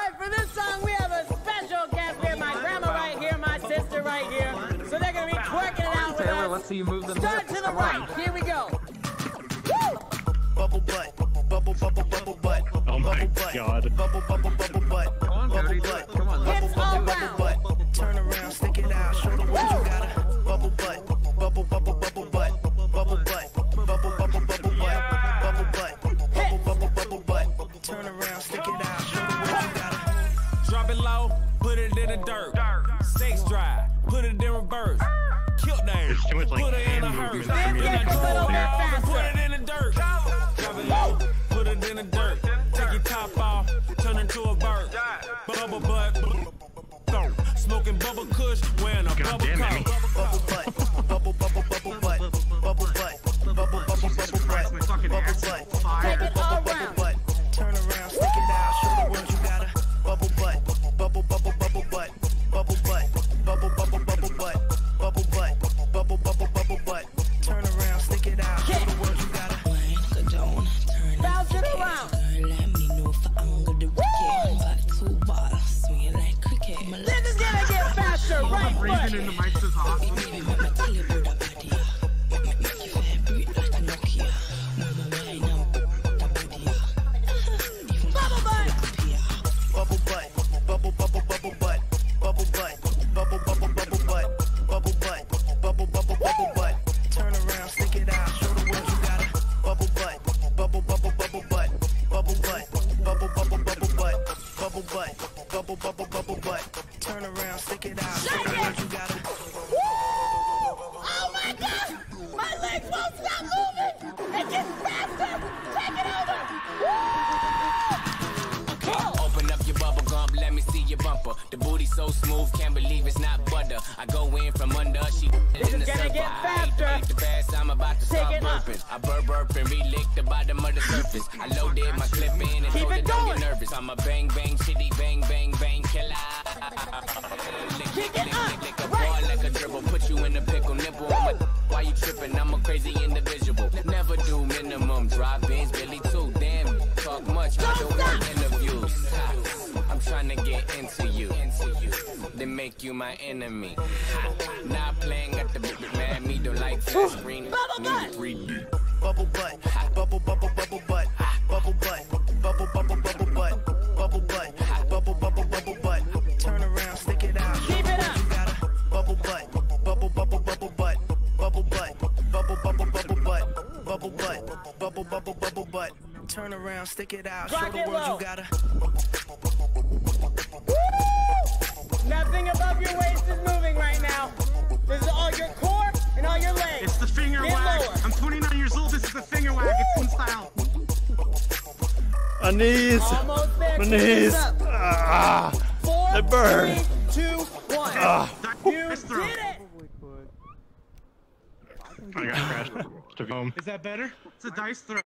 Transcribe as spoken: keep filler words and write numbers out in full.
right, for this song we have a special guest. We have my grandma right here, my sister right here. So they're gonna be twerking it out with Taylor, us. let's see you move the Start hips. to the Come right. on. Here we go. Woo! Bubble butt, bubble bubble bubble butt. Oh my butt. God. Bubble bubble bubble butt. Come on, bubble Cody. butt. Come on. Hips all round. Butt. Turn around, stick it out, show the world you got a bubble butt. Bubble bubble bubble butt. Bubble butt. Bubble bubble bubble butt. Bubble butt. Bubble bubble bubble butt. Turn around, stick it out, show the world you got a. Drop it low, put it in the dirt. Sex drive, put it in reverse. Kill that, There's too much, like, put it in a hand hearse. movement for me to Get a control little bit here. faster. Put it in the dirt. Drop it low, put it in the dirt. Take your top off, turn into a bird. Bubble butt, go. Smoking bubble kush, wearing a God bubble damn it. coat. Bubble butt. Bubble bubble bubble butt. Bubble butt. Bubble bubble bubble butt. Christ, my fucking Bubble ass butt. is fire. Take it all Bubble round. butt. Turn around, stick it out, show the world you got a bubble butt. Bubble bubble bubble butt. Bubble butt. Bubble bubble bubble butt. Bubble butt. Bubble bubble bubble butt. Turn around, stick it out, show the world you got a Bounce it around. This is gonna get faster. Right Breathing foot. in the mics is awesome. Bubble butt. bubble butt. Bubble bubble bubble butt. Bubble butt. Bubble bubble bubble butt. Bubble butt. Bubble bubble bubble butt. Turn around, stick it out, show the world you got a bubble butt. Bubble bubble bubble butt. Bubble butt. Bubble bubble bubble butt. Bubble butt. Bubble bubble bubble butt. Turn around, stick it out, show the world you got a Oh my God! My legs won't stop moving! It gets faster! Take it over! Woo! Open up your bubble gum, let me see your bumper. The booty so smooth, can't believe it's not butter. I go in from under, she This in is the gonna circle. get I faster. hate the fast, I'm about to Take start it up. burping. I burp burp and re-lick the bottom of the surface. I loaded my clip in and Keep told it it don't going. get nervous. I'm a bang bang shitty bang bang bang killer. Lick, Kick lick, it up. lick, lick a Right. ball like a dribble. Put you in a pickle, nipple on my. Why you tripping? I'm a crazy individual. Never do minimum drive-ins, Billy too. Damn, talk much, I don't want interviews. Ha, I'm trying to get into you, into you. Then make you my enemy. Ha, not playing at the big man, me don't like flat screen. Bubble butt. three D. bubble butt. Bubble bubble bubble butt. Bubble butt. Bubble bubble bubble butt. Bubble butt. Bubble bubble bubble butt. Turn around, stick it out. Keep it up. You got a bubble butt. Bubble bubble bubble butt. Bubble butt. Bubble bubble bubble butt. Bubble butt. Bubble bubble bubble butt. Turn around, stick it out. Show Rock the it world low. you got a Nothing above your waist is moving right now. This is all your core and all your legs. It's the finger Get wag. lower. I'm twenty-nine years old. This is the finger wag. It's in style. My knees. Almost there. My Keep this knees. up. Ah, Four, they burn. three, two, one. Ah. You Nice throw. did it. I got crashed. To home. Is that better? It's a dice throw.